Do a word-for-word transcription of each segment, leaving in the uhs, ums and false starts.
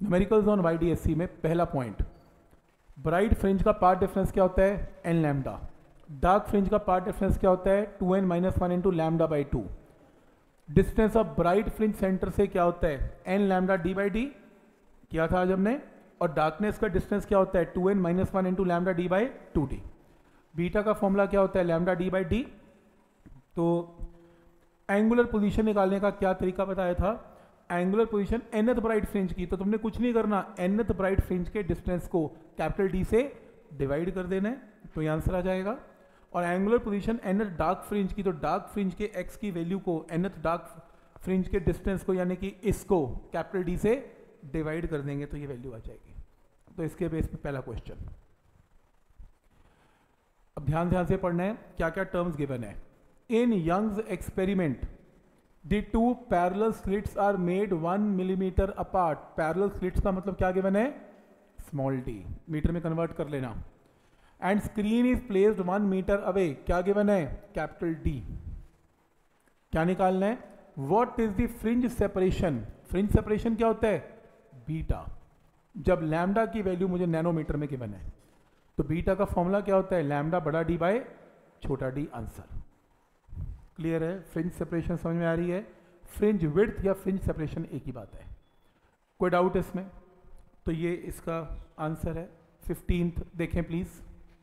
Numericals on YDSC में पहला point, bright fringe का पार्ट डिफरेंस क्या होता है, एन लैम्डा। डार्क फ्रिंज का पार्ट डिफरेंस क्या होता है, two N minus one into lambda by two. Distance of bright fringe centre से क्या होता है, N lambda D by D किया था आज हमने, और डार्कनेस का डिस्टेंस क्या होता है, two N minus one into lambda D by two D. Beta का फॉर्मूला क्या होता है, लैम्डा डी बाई डी। तो एंगुलर पोजीशन निकालने का क्या तरीका बताया था, angular position nth bright fringe की, तो तुमने कुछ नहीं करना, एनथ ब्राइट फ्रिंज के डिस्टेंस को कैपिटल डी से डिवाइड कर देना है, तो ये आंसर आ जाएगा। और angular position nth dark fringe की, तो डार्क फ्रिंज के एक्स की वैल्यू को एनथ डार्क फ्रिंज के डिस्टेंस को यानी कि इसको कैपिटल डी से डिवाइड कर देंगे तो ये वैल्यू आ जाएगी। तो इसके बेस पे पहला क्वेश्चन। अब ध्यान ध्यान से पढ़ना है, क्या क्या टर्म्स गिवन है। In Young's experiment the two parallel slits are made one millimetre apart. Parallel slits का मतलब क्या गिवन है, स्मॉल डी, मीटर में कन्वर्ट कर लेना। And screen is placed one metre away, क्या गिवन है, कैपिटल डी। क्या निकालना है, what is the fringe separation. Fringe separation क्या होता है, बीटा, जब लैम्डा की वैल्यू मुझे नैनोमीटर में गिवन है। तो बीटा का फॉर्मूला क्या होता है, लैम्डा बड़ा डी बाय छोटा डी। आंसर क्लियर है, फ्रिंज सेपरेशन समझ में आ रही है। फ्रिंज विड्थ या फ्रिंज सेपरेशन एक ही बात है, कोई डाउट इसमें। तो ये इसका आंसर है। फिफ्टींथ देखें please,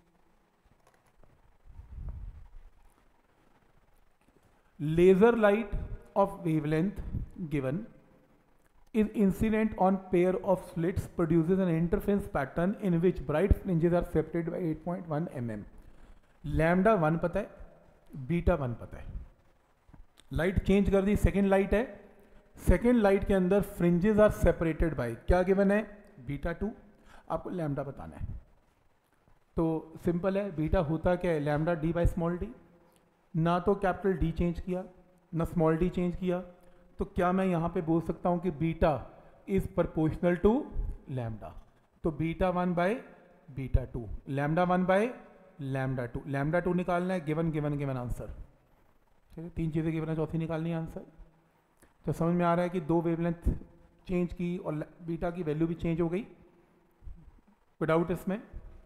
laser light of wavelength given is incident on pair of slits produces an interference pattern in which bright fringes are separated by eight point one millimeters। Lambda one पता है, beta one पता है, light change कर दी, second light है, second light के अंदर fringes are separated by क्या गिवन है, बीटा टू। आपको लैम्डा बताना है, तो सिंपल है, बीटा होता क्या है, lambda D by small D. ना तो कैपिटल डी चेंज किया ना स्मॉल डी चेंज किया, तो क्या मैं यहाँ पे बोल सकता हूँ कि beta is proportional to lambda. तो beta one by beta two, lambda one by lambda two. Lambda two निकालना है, गिवन गिवन गिवन आंसर। ठीक है, तीन चीज़ें गिवन है, चौथी निकालनी है आंसर। तो समझ में आ रहा है कि दो वेवलेंथ चेंज की और बीटा की वैल्यू भी चेंज हो गई, कोई डाउट इसमें।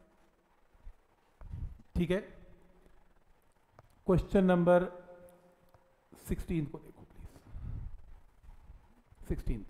ठीक है, क्वेश्चन नंबर सिक्सटीन को देखो please. Sixteenth,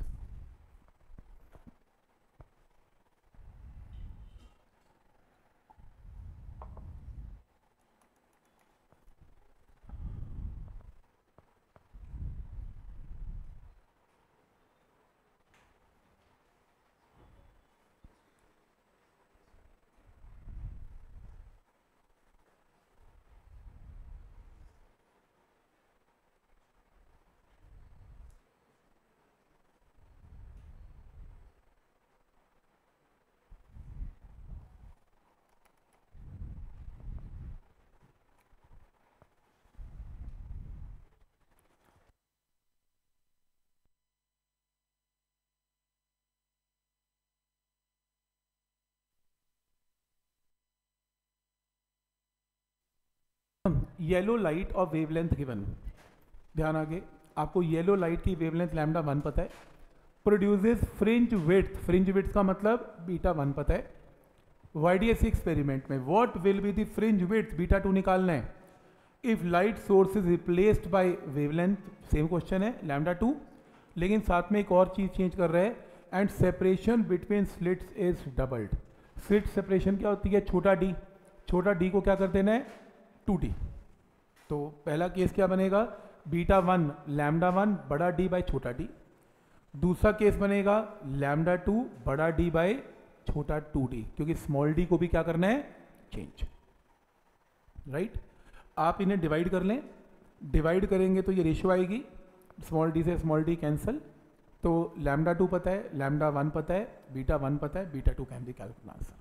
yellow light of wavelength given. ध्यान आगे, आपको येलो लाइट की वेवलेंथ लैम्डा वन पता है, produces fringe width, fringe width का मतलब बीटा वन पता है। वाईडीएससी एक्सपेरिमेंट में what will be the fringe width, beta two निकालना है। If light source is replaced by wavelength, same question है, लैम्डा टू, लेकिन साथ में एक और चीज चेंज कर रहे हैं, and separation between slits is doubled. Slit separation क्या होती है, छोटा डी, छोटा डी को क्या कर देना है, टू डी। तो पहला केस क्या बनेगा, बीटा वन लैम्डा वन बड़ा डी बाय छोटा डी। दूसरा केस बनेगा लैम्डा टू बड़ा डी बाय छोटा टू डी, क्योंकि स्मॉल डी को भी क्या करना है, चेंज। राइट, आप इन्हें डिवाइड कर लें, डिवाइड करेंगे तो ये रेशियो आएगी, स्मॉल डी से स्मॉल डी कैंसिल। तो लैम्डा टू पता है, लैम्डा वन पता है, बीटा वन पता है, beta two can be calculate answer.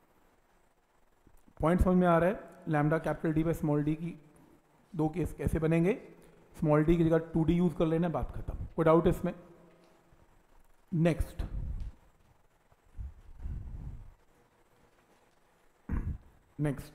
Point समझ में आ रहा है। Lambda capital D by small D की दो केस कैसे बनेंगे, स्मॉल डी की जगह टू डी यूज कर लेना, बात खत्म, कोई डाउट इसमें। Next, next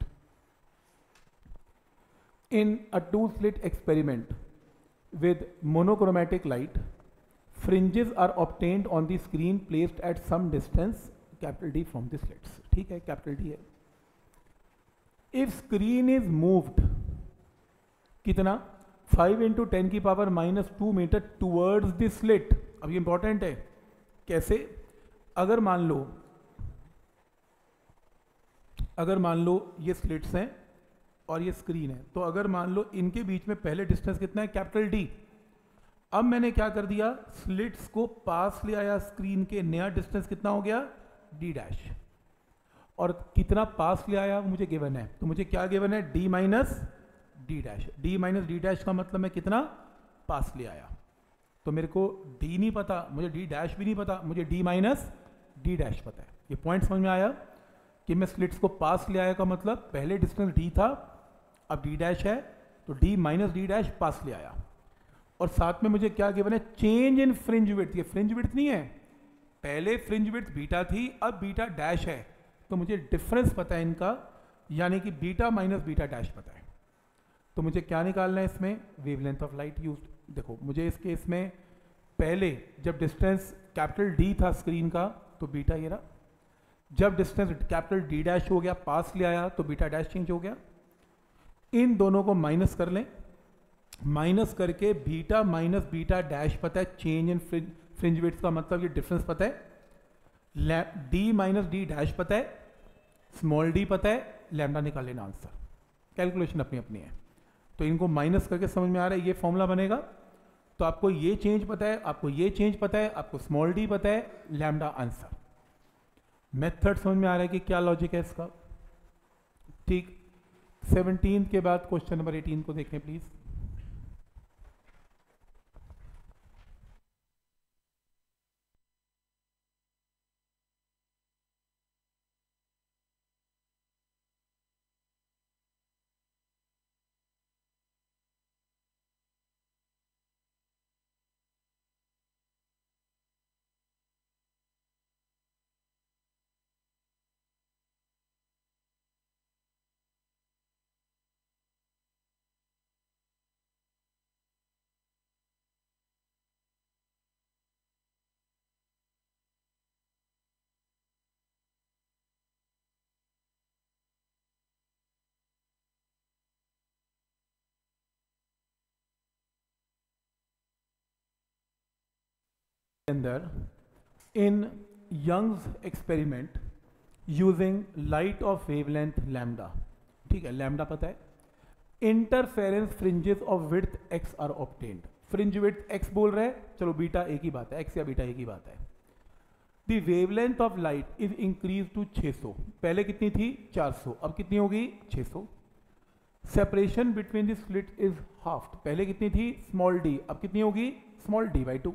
in a two slit experiment with monochromatic light, fringes are obtained on the screen placed at some distance capital D from the slits. ठीक है, कैपिटल डी है। If screen is moved कितना five into ten की power minus two metre towards the slit. अब ये important है, कैसे? अगर मान लो अगर मान लो ये स्लिट्स हैं और ये स्क्रीन है, तो अगर मान लो इनके बीच में पहले डिस्टेंस कितना है, कैपिटल डी। अब मैंने क्या कर दिया, स्लिट्स को पास ले आया स्क्रीन के, नया डिस्टेंस कितना हो गया, डी डैश। और कितना पास ले आया मुझे गिवन है, तो मुझे क्या गिवन है, D minus D dash. D minus D dash का मतलब मैं कितना पास ले आया, तो मेरे को डी नहीं पता, मुझे डी डैश भी नहीं पता, मुझे डी माइनस डी डैश पता है। ये पॉइंट समझ में आया कि मैं स्लिट्स को पास ले आया का मतलब पहले डिस्टेंस डी था, अब डी डैश है, तो डी माइनस डी डैश पास ले आया। और साथ में मुझे क्या गिवन है, चेंज इन फ्रिंज विड्थ। ये फ्रिंज विड्थ नहीं है, पहले फ्रिंज विड्थ बीटा थी, अब बीटा डैश है, तो मुझे डिफरेंस पता है इनका, यानी कि बीटा माइनस बीटा डैश पता है। तो मुझे क्या निकालना है इसमें, वेवलेंथ ऑफ लाइट यूज्ड। देखो मुझे इस केस में पहले जब डिस्टेंस कैपिटल डी था स्क्रीन का, तो बीटा ये रहा। जब डिस्टेंस कैपिटल डी डैश हो गया, पास ले आया, तो बीटा डैश चेंज हो गया। इन दोनों को माइनस कर लें, माइनस करके बीटा माइनस बीटा डैश पता है, चेंज इन फ्रिंज विड्थ का मतलब ये डिफरेंस पता है, डी माइनस डी डैश पता है, स्मॉल डी पता है, लैम्डा निकाल लेना आंसर। कैलकुलेशन अपनी अपनी है, तो इनको माइनस करके समझ में आ रहा है ये फॉर्मूला बनेगा। तो आपको ये चेंज पता है, आपको ये चेंज पता है, आपको स्मॉल डी पता है, लैम्डा आंसर। मेथड समझ में आ रहा है कि क्या लॉजिक है इसका। ठीक, सेवनटीन के बाद क्वेश्चन नंबर एटीन को देखें प्लीज। अंदर in Young's experiment using light of wavelength lambda. ठीक है, लैम्डा पता है। Interference fringes of width X are obtained. Fringe width X बोल रहे हैं, चलो बीटा एक ही बात है, एक्स या बीटा एक ही बात है। The wavelength of light is increase to छह सौ। पहले कितनी थी, चार सौ, अब कितनी होगी, छह सौ। Separation between the slit is half. पहले कितनी थी, स्मॉल डी, अब कितनी होगी, small D by two.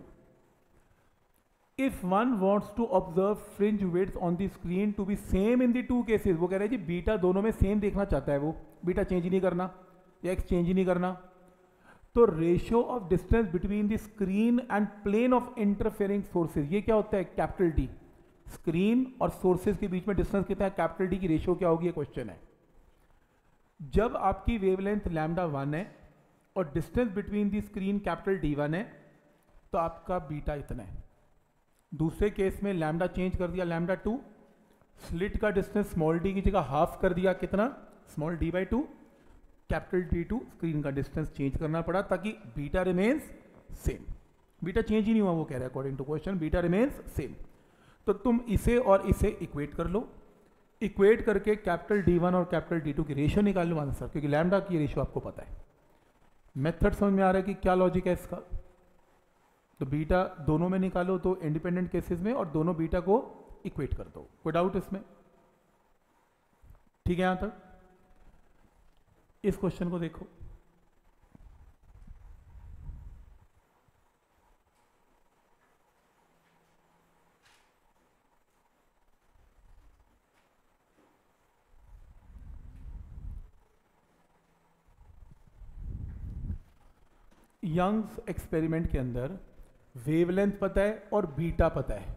If one wants to observe fringe width on the screen to be same in the two cases, वो कह रहे हैं जी बीटा दोनों में सेम देखना चाहता है, वो बीटा चेंज ही नहीं करना या एक्स चेंज ही नहीं करना, तो ratio of distance between the screen and plane of interfering sources, ये क्या होता है, कैपिटल डी। स्क्रीन और सोर्सेज के बीच में डिस्टेंस कितना है, कैपिटल डी की रेशियो क्या होगी, ये क्वेश्चन है। जब आपकी वेवलेंथ लैम्डा वन है और distance between the screen capital D one है, तो आपका बीटा इतना है। दूसरे केस में लैम्डा चेंज कर दिया, लैम्डा टू, स्लिट का डिस्टेंस स्मॉल डी की जगह हाफ कर दिया, कितना, small D by two, capital D two, screen का डिस्टेंस चेंज करना पड़ा ताकि beta remains same. Beta change ही नहीं हुआ, वो कह रहा है according to question, beta remains same. तो तुम इसे और इसे इक्वेट कर लो, इक्वेट करके कैपिटल डी वन और कैपिटल डी टू की रेशियो निकाल लो आंसर, क्योंकि लैम्डा की रेशियो आपको पता है। मेथड समझ में आ रहा है कि क्या लॉजिक है इसका। तो बीटा दोनों में निकालो तो इंडिपेंडेंट केसेस में, और दोनों बीटा को इक्वेट कर दो। कोई डाउट इसमें, ठीक है। यहां तक इस क्वेश्चन को देखो, यंग्स एक्सपेरिमेंट के अंदर वेवलेंथ पता है और बीटा पता है।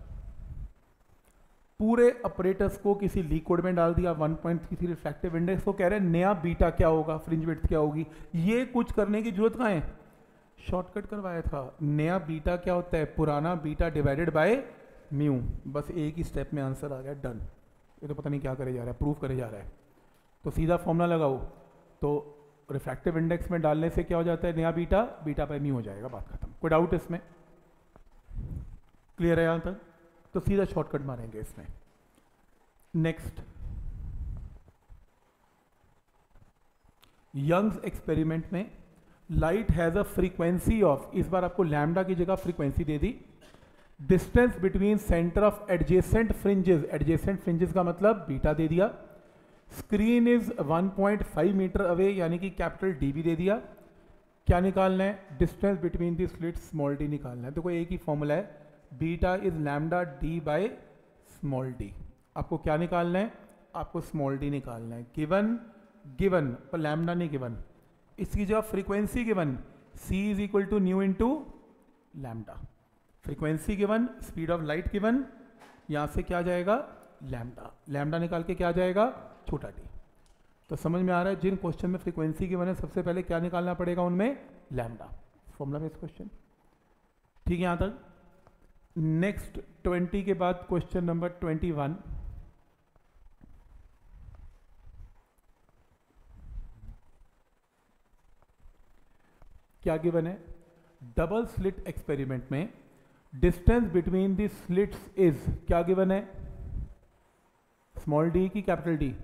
पूरे ऑपरेटर्स को किसी लिक्विड में डाल दिया, one point three three refractive index को कह रहे हैं नया बीटा क्या होगा, फ्रिंज विड्थ क्या होगी। ये कुछ करने की जरूरत कहाँ है, शॉर्टकट करवाया था। नया बीटा क्या होता है? पुराना बीटा डिवाइडेड बाय म्यू। बस एक ही स्टेप में आंसर आ गया, डन। ये तो पता नहीं क्या करे जा रहा है, प्रूफ करे जा रहा है। तो सीधा फॉर्मूला लगाओ, तो रिफ्रैक्टिव इंडेक्स में डालने से क्या हो जाता है? नया बीटा बीटा बाय म्यू हो जाएगा, बात खत्म। कोई डाउट इसमें? क्लियर है यहाँ तक? तो सीधा शॉर्टकट मारेंगे इसमें। नेक्स्ट, यंग्स एक्सपेरिमेंट में light has a frequency of, इस बार आपको लैम्डा की जगह फ्रीक्वेंसी दे दी। Distance between centre of adjacent fringes, adjacent fringes का मतलब बीटा दे दिया। Screen is one point five metre away, यानी कि कैपिटल डी भी दे दिया। क्या निकालना है? Distance between the slit small D निकालना है। तो कोई एक ही फॉर्मूला है, beta is lambda D by small D. आपको क्या निकालना है? आपको स्मॉल डी निकालना है। गिवन गिवन पर लैम्डा नहीं गिवन, इसकी जगह frequency given, C is equal to nu into lambda. Frequency given, speed of light given, यहां से क्या जाएगा? लैम्डा। लैम्डा निकाल के क्या जाएगा? छोटा डी। तो समझ में आ रहा है, जिन क्वेश्चन में फ्रीक्वेंसी गिवन है सबसे पहले क्या निकालना पड़ेगा? उनमें लैम्डा। फॉर्मूला में इस क्वेश्चन ठीक है यहां तक। नेक्स्ट ट्वेंटी के बाद क्वेश्चन नंबर ट्वेंटी वन। क्या गिवन है? डबल स्लिट एक्सपेरिमेंट में distance between the slits is, क्या गिवन है? स्मॉल डी की capital D?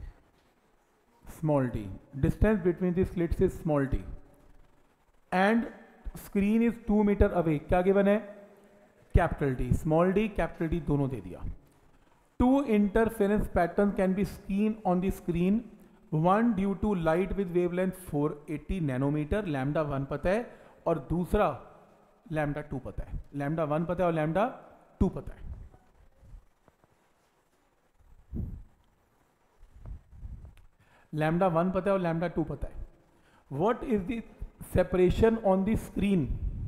Small D. Distance between the slits is small D and screen is two metre away, क्या given है? Capital D. Small D capital D दोनों दे दिया। Two interference pattern can be seen on the screen, one due to light with wavelength four eighty nanometre, lambda one पता है, और दूसरा lambda two पता है। लैम्डा वन पता है और लैम्डा टू पता है। लैम्डा वन पता है और लैम्डा टू पता है। What is the separation on the screen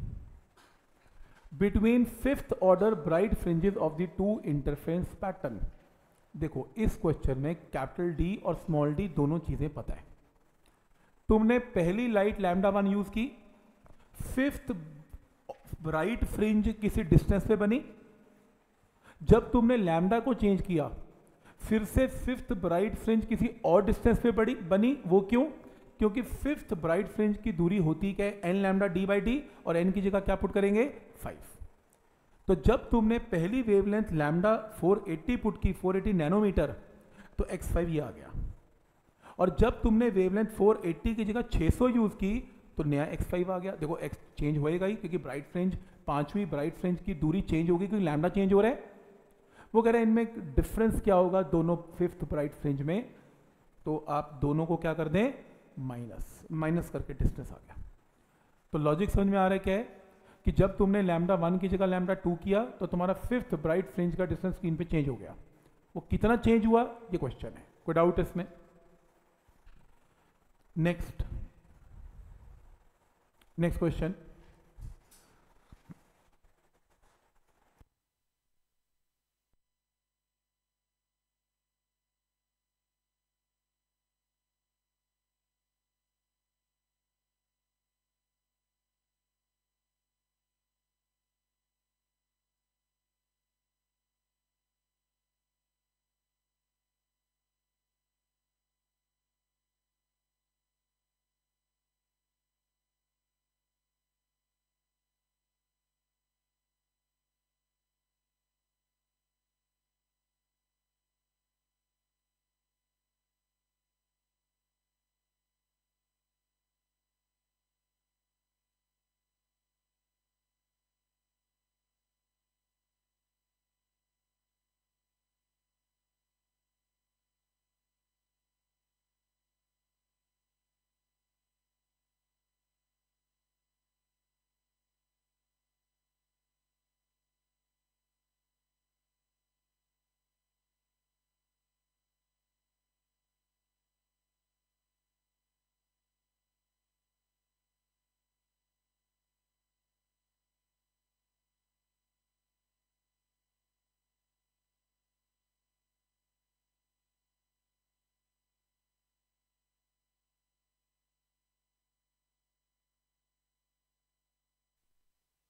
between fifth order bright fringes of the two interference pattern? देखो इस क्वेश्चन में कैपिटल डी और स्मॉल डी दोनों चीजें पता है। तुमने पहली लाइट लैम्डा वन यूज की, फिफ्थ ब्राइट फ्रिंज किसी डिस्टेंस पे बनी। जब तुमने लैम्डा को चेंज किया, फिर से फिफ्थ ब्राइट फ्रिंज किसी और डिस्टेंस पे बड़ी बनी। वो क्यों? क्योंकि फिफ्थ ब्राइट फ्रिंज की दूरी होती क्या है? N lambda D by D, और एन की जगह क्या पुट करेंगे? फाइव। तो जब तुमने पहली wavelength lambda four eighty put की, फोर एटी नैनोमीटर, तो एक्स फाइव ये आ गया। और जब तुमने वेवलेंथ फोर एटी की जगह छह सौ यूज की, तो नया एक्स फाइव आ गया। देखो एक्स चेंज होएगा ही, क्योंकि ब्राइट फ्रिंज, पांचवी ब्राइट फ्रिंज की दूरी चेंज होगी, क्योंकि लैम्डा चेंज हो रहा है। वो कह रहे हैं इनमें डिफरेंस क्या होगा दोनों फिफ्थ ब्राइट फ्रिंज में? तो आप दोनों को क्या कर दें? माइनस। माइनस करके डिस्टेंस आ गया। तो लॉजिक समझ में आ रहा है क्या है? कि जब तुमने लैम्डा वन की जगह लैम्डा टू किया, तो तुम्हारा फिफ्थ ब्राइट फ्रिंज का डिस्टेंस स्क्रीन पे चेंज हो गया। वो कितना चेंज हुआ, ये क्वेश्चन है। कोई डाउट इसमें? Next next question.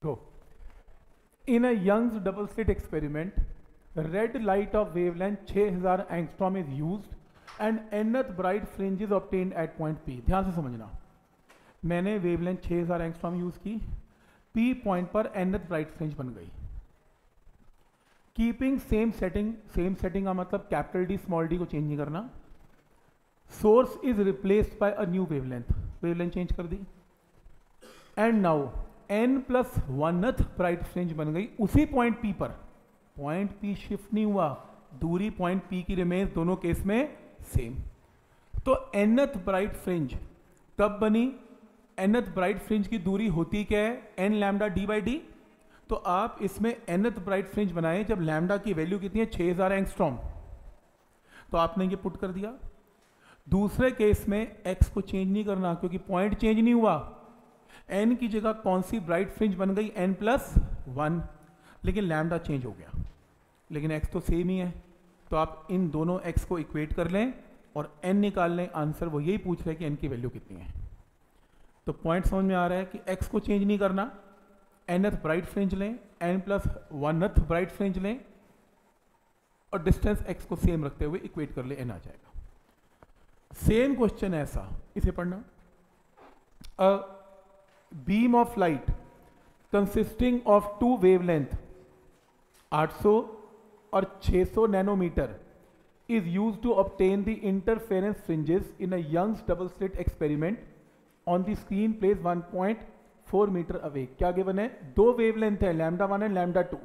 Go. In a Young's double slit experiment, red light of wavelength छह हज़ार angstrom is used and nth bright fringe is obtained at point P. ध्यान से समझना, मैंने wavelength छह हज़ार angstrom यूज की, P पॉइंट पर nth bright fringe बन गई. Keeping same setting, same setting का मतलब कैपिटल डी स्मॉल डी को चेंज नहीं करना. Source is replaced by a new wavelength, wavelength change कर दी. And now N plus oneth bright fringe बन गई उसी पॉइंट पी पर. पॉइंट पी शिफ्ट नहीं हुआ, दूरी पॉइंट पी की रिमेन्स दोनों केस में सेम. तो एनथ ब्राइट फ्रिंज कब बनी? एनथ ब्राइट फ्रिंज की दूरी होती क्या है? N lambda D by D. तो आप इसमें एनथ ब्राइट फ्रिंज बनाए जब लैम्डा की वैल्यू कितनी है? छह हज़ार एंगस्ट्रॉम. तो आपने ये पुट कर दिया. दूसरे केस में एक्स को चेंज नहीं करना क्योंकि पॉइंट चेंज नहीं हुआ. एन की जगह कौन सी ब्राइट फ्रिंज बन गई? N plus one. लेकिन लैम्डा चेंज हो गया, लेकिन एक्स तो सेम ही है. तो आप इन दोनों एक्स को इक्वेट कर लें और एन निकाल लें. आंसर वो यही पूछ रहे हैं कि एन की वैल्यू कितनी है. तो पॉइंट समझ में आ रहा है कि एक्स को चेंज नहीं करना, एनथ ब्राइट फ्रिंज लें, N plus oneth bright fringe लें और डिस्टेंस एक्स को सेम रखते हुए इक्वेट कर ले, एन आ जाएगा. सेम क्वेश्चन ऐसा, इसे पढ़ना. A beam of light consisting of two wavelength आठ सौ और छह सौ nanometre is used to obtain the interference fringes in a Young's double slit experiment. On the screen place one point four metre away. क्या given है? दो wavelength है, lambda one and lambda two,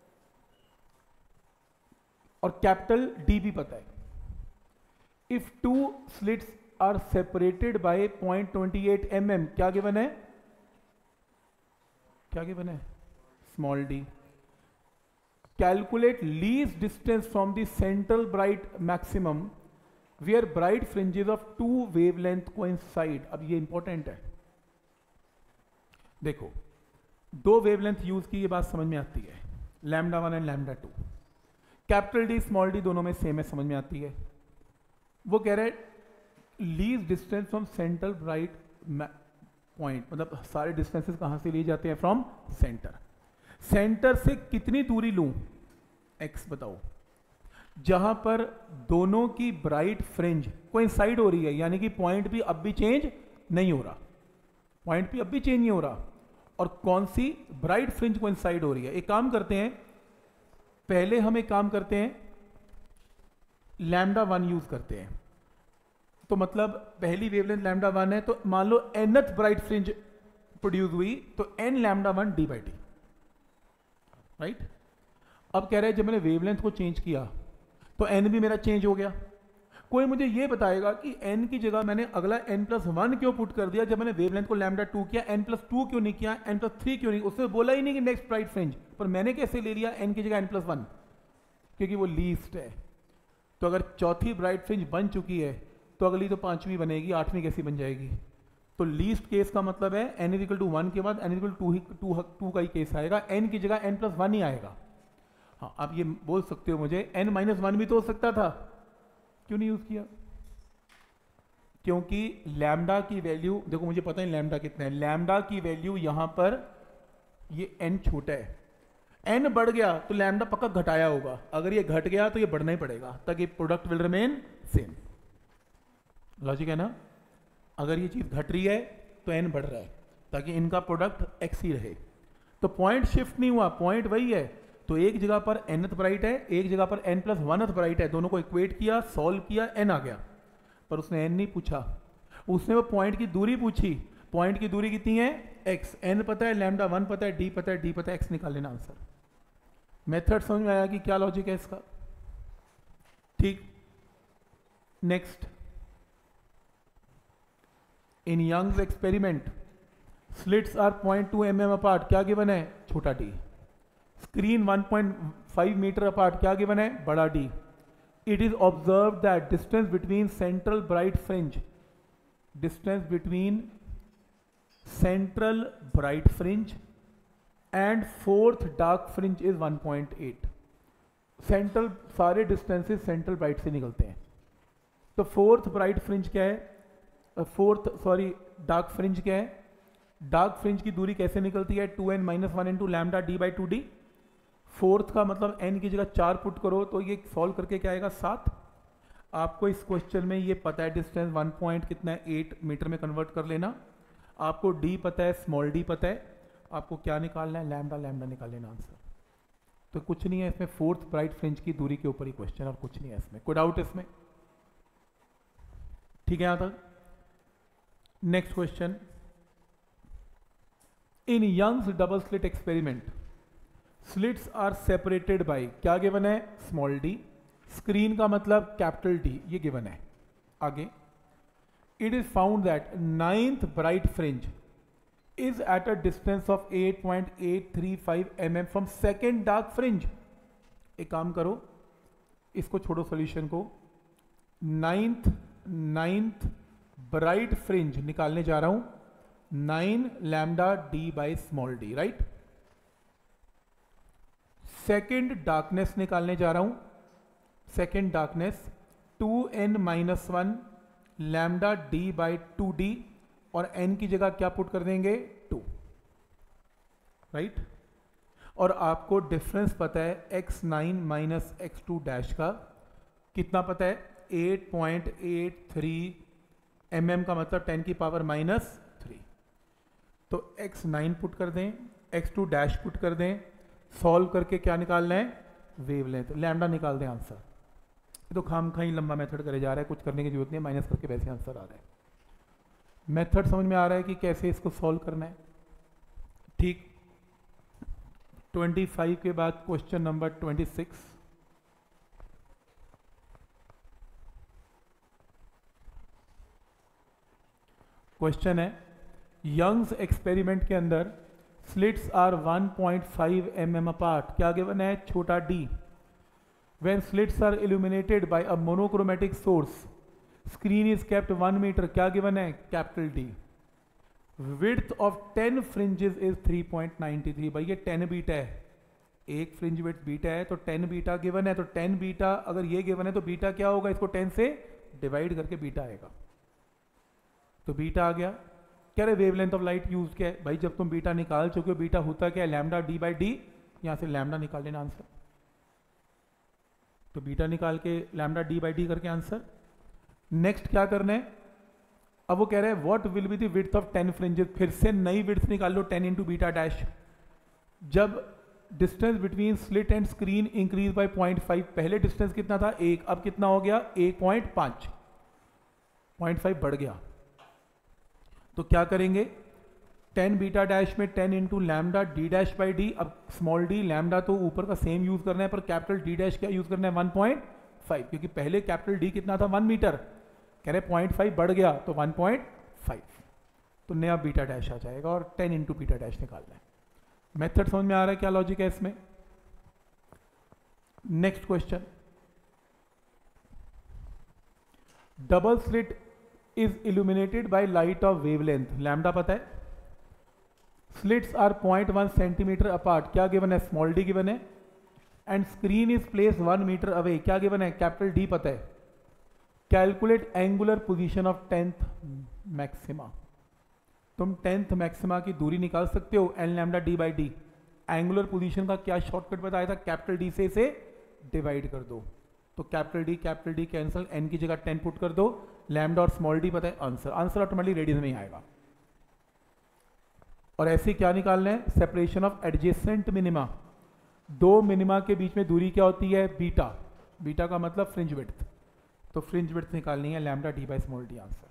और कैपिटल डी भी पता है. If two slits are separated by zero point two eight mm, क्या given है? क्या गिवन है? Small D. Calculate least distance from the central bright maximum where bright fringes of two wavelength coincide. अब ये important है. देखो, दो wavelength use की, ये बात समझ में आती है, lambda one and lambda two. Capital D small D दोनों में सेम है, समझ में आती है. वो कह रहे हैं least distance from central bright point, मतलब सारे डिस्टेंसेस कहां से लिए जाते हैं? From centre. सेंटर से कितनी दूरी लूं? एक्स बताओ. जहां पर दोनों की ब्राइट फ्रिंज कोइंसाइड हो रही है, यानी कि पॉइंट भी अब भी चेंज नहीं हो रहा, पॉइंट भी अब भी चेंज नहीं हो रहा, और कौन सी ब्राइट फ्रिंज कोइंसाइड हो रही है. एक काम करते हैं, पहले हम एक काम करते हैं, लैम्डा वन यूज करते हैं. तो मतलब पहली वेवलेंथ लैम्डा वन है, तो मान लो एनथ ब्राइट फ्रिंज प्रोड्यूस हुई, तो N lambda one D by D. Right. अब कह रहे हैं जब मैंने वेवलेंथ को चेंज किया तो एन भी मेरा चेंज हो गया. कोई मुझे ये बताएगा कि एन की जगह मैंने अगला एन प्लस वन क्यों पुट कर दिया? जब मैंने वेवलेंथ को लैम्डा टू किया, एन प्लस टू क्यों नहीं किया? एन प्लस थ्री क्यों नहीं? उससे बोला ही नहीं कि नेक्स्ट ब्राइट फ्रिंज, पर मैंने कैसे ले लिया एन की जगह एन प्लस वन? क्योंकि वो लीस्ट है. तो अगर चौथी ब्राइट फ्रिंज बन चुकी है तो अगली तो पांचवी बनेगी, आठवीं कैसी बन जाएगी? तो लीस्ट केस का मतलब है N is equal to one के बाद एन इज इक्वल टू ही टू टू का ही केस आएगा, एन की जगह एन प्लस वन ही आएगा. हाँ, आप ये बोल सकते हो मुझे एन माइनस वन भी तो हो सकता था, क्यों नहीं यूज किया? क्योंकि लैम्डा की वैल्यू, देखो मुझे पता है लैम्डा कितना है, लैम्डा की वैल्यू यहां पर ये एन छोटा है, एन बढ़ गया तो लैम्डा पक्का घटाया होगा, अगर ये घट गया तो ये बढ़ना ही पड़ेगा ताकि product will remain same. Logic है ना? अगर ये चीज घट रही है तो एन बढ़ रहा है ताकि इनका प्रोडक्ट एक्स ही रहे. तो पॉइंट शिफ्ट नहीं हुआ, पॉइंट वही है. तो एक जगह पर एनथ ब्राइट है, एक जगह पर एन प्लस वनथ ब्राइट है, दोनों को इक्वेट किया, सॉल्व किया, एन आ गया. पर उसने एन नहीं पूछा, उसने वो पॉइंट की दूरी पूछी. पॉइंट की दूरी कितनी है? एक्स. एन पता है, लैम्डा वन पता है, डी पता है, डी पता है, एक्स निकाल लेना आंसर. मेथड समझ में आया कि क्या लॉजिक है इसका? ठीक. Next, in Young's experiment slits are zero point two mm apart. क्या गिवन है? छोटा D. Screen one point five metre apart. क्या गिवन है? बड़ा D. It is observe that distance between central bright fringe, distance between central bright fringe and fourth dark fringe is one point eight. Central, सारे distances central bright से निकलते हैं. तो fourth bright fringe क्या है? Fourth sorry dark fringe क्या है? Dark fringe की दूरी कैसे निकलती है, two N minus one into lambda D by two D. Fourth का मतलब एन की जगह चार पुट करो तो ये सॉल्व करके क्या आएगा, सात। आपको इस क्वेश्चन में ये पता है डिस्टेंस वन पॉइंट कितना है, एट मीटर में कन्वर्ट कर लेना। आपको डी पता है, स्मॉल डी पता है, आपको क्या निकालना है, लैम्डा। लैम्डा निकाल लेना आंसर। तो कुछ नहीं है इसमें, फोर्थ ब्राइट फ्रिंज की दूरी के ऊपर ही क्वेश्चन, और कुछ नहीं है इसमें। कोई डाउट इसमें? ठीक है यहां तक। Next question, in Young's double slit experiment slits are separated by, क्या गिवन है, स्मॉल डी। स्क्रीन का मतलब कैपिटल डी, ये गिवन है। आगे, it is found that ninth bright fringe is at a distance of eight point eight three five millimeters from second dark fringe। एक काम करो, इसको छोड़ो सॉल्यूशन को, नाइन्थ नाइन्थ ब्राइट फ्रिंज निकालने जा रहा हूं, nine lambda D by small D, right. Second darkness निकालने जा रहा हूं, second darkness two N minus one lambda D by two D, और n की जगह क्या पुट कर देंगे, टू, राइट। और आपको डिफरेंस पता है X nine minus X two dash का, कितना पता है, eight point eight three M M का मतलब टेन की पावर माइनस थ्री। तो एक्स नाइन पुट कर दें, एक्स टू डैश पुट कर दें, सॉल्व करके क्या निकालना है, वेवलेंथ, लैम्डा निकाल दें आंसर। ये तो खाम खाई लंबा मेथड करे जा रहा है, कुछ करने की जरूरत नहीं है, माइनस करके वैसे आंसर आ रहा है। मेथड समझ में आ रहा है कि कैसे इसको सॉल्व करना है, ठीक। पच्चीस के बाद क्वेश्चन नंबर छब्बीस। क्वेश्चन है, यंग्स एक्सपेरिमेंट के अंदर slits are one point five M M apart, क्या गिवन है, छोटा D. When slits are illuminated by a monochromatic source, screen is kept one metre, क्या गिवन है, capital D. Width of ten fringes is three point nine three, भाई ये tan beta है, एक fringe width beta है तो tan beta given है, तो टेन बीटा अगर ये गिवन है तो बीटा क्या होगा, इसको टेन से डिवाइड करके बीटा आएगा, तो बीटा आ गया। कह रहे वेवलेंथ ऑफ लाइट यूज क्या है, भाई जब तुम बीटा निकाल चुके हो, बीटा होता क्या है, लैम्डा डी बाई डी, यहां से लैम्डा निकाल लेना आंसर। तो बीटा निकाल के लैम्डा डी बाई डी करके आंसर। नेक्स्ट क्या करना है, अब वो कह रहे हैं what will be the width of ten fringes, फिर से नई विड्थ निकाल लो, टेन इंटू बीटा डैश। जब distance between slit and screen increase by point five, पहले डिस्टेंस कितना था, एक, अब कितना हो गया, एक पॉइंट पांच, पॉइंट फाइव बढ़ गया। तो क्या करेंगे, टेन बीटा डैश में ten into lambda D dash by D. अब स्मॉल डी लैम्डा तो ऊपर का सेम यूज करना है, पर कैपिटल डी डैश क्या यूज करना है, वन पॉइंट फाइव, क्योंकि पहले कैपिटल डी कितना था, वन मीटर, कह रहे पॉइंट फाइव बढ़ गया तो वन पॉइंट फाइव, तो नया बीटा डैश आ जाएगा और टेन इंटू बीटा डैश निकालना है। मेथड समझ में आ रहा है, क्या लॉजिक है इसमें। Next question, double slit is illuminated by light of wavelength, lambda पता है। Slits are point one centimetre apart, क्या गिवन है, स्मॉल डी गिवन है। And screen is place one metre away, क्या गिवन है, कैपिटल डी पता है। Calculate angular position of tenth maxima, तुम टेंथ मैक्सिमा की दूरी निकाल सकते हो, N lambda D by D. Angular position का क्या शॉर्टकट बताया था, कैपिटल डी से इसे डिवाइड कर दो, तो capital D capital D cancel, N की जगह टेन पुट कर दो, लैम्डा और स्मॉल डी पता है, आंसर आंसर ऑटोमेटिकली रेडियस में ही आएगा। और ऐसे क्या निकालना है, सेपरेशन ऑफ एडजेसेंट मिनिमा, दो मिनिमा के बीच में दूरी क्या होती है, बीटा, बीटा का मतलब फ्रिंज विड्थ, तो फ्रिंज विड्थ निकालनी है, lambda D by small D, answer.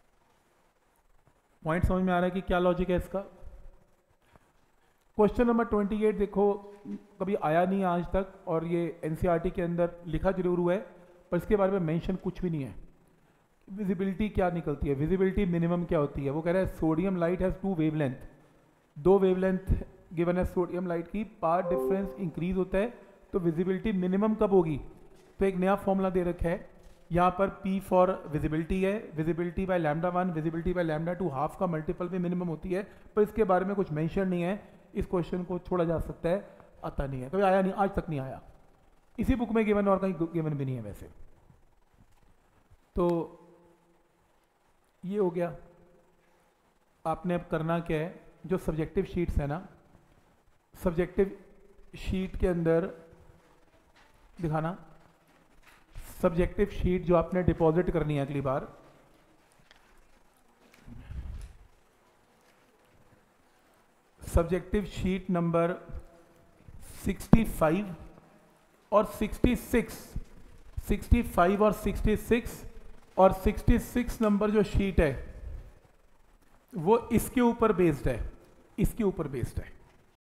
Point समझ में आ रहा है कि क्या लॉजिक है इसका। क्वेश्चन नंबर अट्ठाईस देखो, कभी आया नहीं आज तक, और ये एनसीईआरटी के अंदर लिखा जरूर हुआ है, पर इसके बारे में मेंशन कुछ भी नहीं है। विजिबिलिटी क्या निकलती है, विजिबिलिटी मिनिमम क्या होती है, वो कह रहा है sodium light has two wavelength, दो वेवलेंथ गिवन है सोडियम लाइट की, पाथ डिफरेंस इंक्रीज होता है, तो विजिबिलिटी मिनिमम कब होगी, तो एक नया फॉर्मूला दे रखा है यहाँ पर, P फॉर विजिबिलिटी है, visibility by lambda one, visibility by lambda two, half का मल्टीपल भी मिनिमम होती है, पर इसके बारे में कुछ मेंशन नहीं है, इस क्वेश्चन को छोड़ा जा सकता है, आता नहीं है, कभी आया नहीं, आज तक नहीं आया, इसी बुक में गिवन और कहीं गिवन भी नहीं है वैसे। तो ये हो गया। आपने अब करना क्या है, जो सब्जेक्टिव शीट्स है ना, सब्जेक्टिव शीट के अंदर दिखाना, सब्जेक्टिव शीट जो आपने डिपॉजिट करनी है अगली बार, subjective sheet number sixty five और सिक्सटी सिक्स, सिक्सटी फाइव और सिक्सटी सिक्स और सिक्सटी सिक्स नंबर जो शीट है वो इसके ऊपर बेस्ड है, इसके ऊपर बेस्ड है।